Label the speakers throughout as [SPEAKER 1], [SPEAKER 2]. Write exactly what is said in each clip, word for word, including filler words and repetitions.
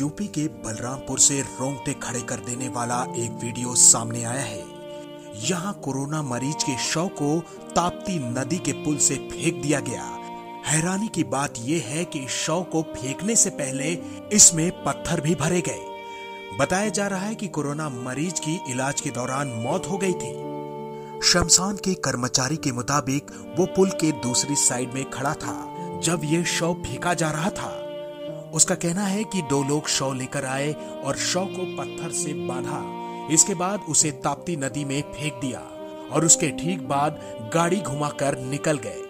[SPEAKER 1] UP के बलरामपुर से रोंगटे खड़े कर देने वाला एक वीडियो सामने आया है। यहाँ कोरोना मरीज के शव को ताप्ती नदी के पुल से फेंक दिया गया। हैरानी की बात यह है कि शव को फेंकने से पहले इसमें पत्थर भी भरे गए। बताया जा रहा है कि कोरोना मरीज की इलाज के दौरान मौत हो गई थी। शमशान के कर्मचारी के मुताबिक वो पुल के दूसरी साइड में खड़ा था जब ये शव फेंका जा रहा था। उसका कहना है कि दो लोग शव लेकर आए और शव को पत्थर से बांधा। इसके बाद उसे ताप्ती नदी में फेंक दिया और उसके ठीक बाद गाड़ी घुमाकर निकल गए।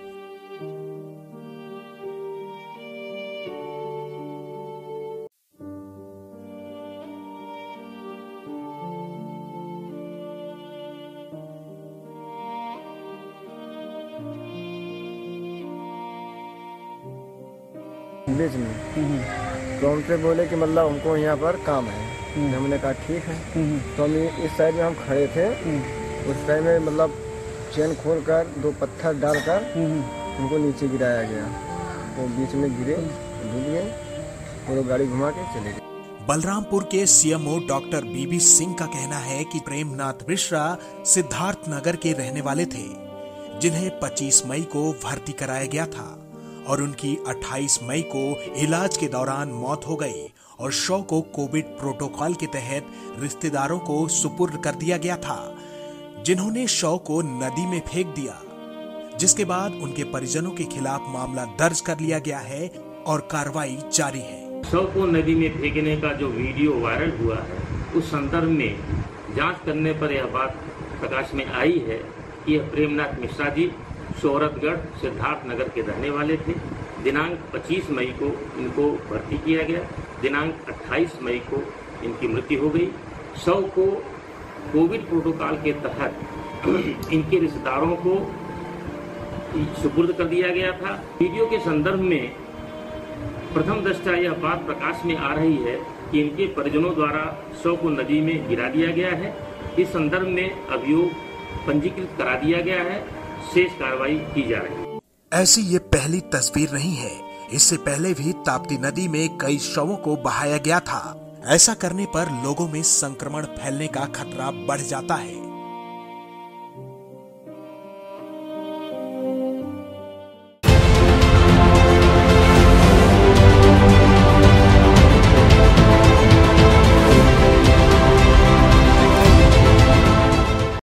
[SPEAKER 2] बीच में तो हमसे बोले कि मतलब हमको यहाँ पर काम है। हमने कहा ठीक है। तो हम इस साइड में हम खड़े थे। उस टाइम में मतलब चेन खोलकर दो पत्थर डालकर उनको नीचे गिराया गया। वो बीच में गिरे, डूब गए और गाड़ी घुमा के चले गए।
[SPEAKER 1] बलरामपुर के सीएमओ डॉक्टर बीबी सिंह का कहना है कि प्रेमनाथ मिश्रा सिद्धार्थ नगर के रहने वाले थे, जिन्हें पच्चीस मई को भर्ती कराया गया था और उनकी अट्ठाईस मई को इलाज के दौरान मौत हो गई और शव को कोविड प्रोटोकॉल के तहत रिश्तेदारों को सुपुर्द कर दिया गया था, जिन्होंने शव को नदी में फेंक दिया, जिसके बाद उनके परिजनों के खिलाफ मामला दर्ज कर लिया गया है और कार्रवाई जारी है।
[SPEAKER 3] शव को नदी में फेंकने का जो वीडियो वायरल हुआ है, उस संदर्भ में जांच करने पर यह बात प्रकाश में आई है कि यह प्रेमनाथ मिश्रा जी शोहरतगढ़ सिद्धार्थ नगर के रहने वाले थे। दिनांक पच्चीस मई को इनको भर्ती किया गया। दिनांक अट्ठाईस मई को इनकी मृत्यु हो गई। शव को कोविड प्रोटोकॉल के तहत इनके रिश्तेदारों को सुपुर्द कर दिया गया था। वीडियो के संदर्भ में प्रथम दृष्टया यह बात प्रकाश में आ रही है कि इनके परिजनों द्वारा शव को नदी में गिरा दिया गया है। इस संदर्भ में अभियोग पंजीकृत करा दिया गया है। शेष कार्रवाई की जा रही है।
[SPEAKER 1] ऐसी ये पहली तस्वीर नहीं है। इससे पहले भी ताप्ती नदी में कई शवों को बहाया गया था। ऐसा करने पर लोगों में संक्रमण फैलने का खतरा बढ़ जाता है।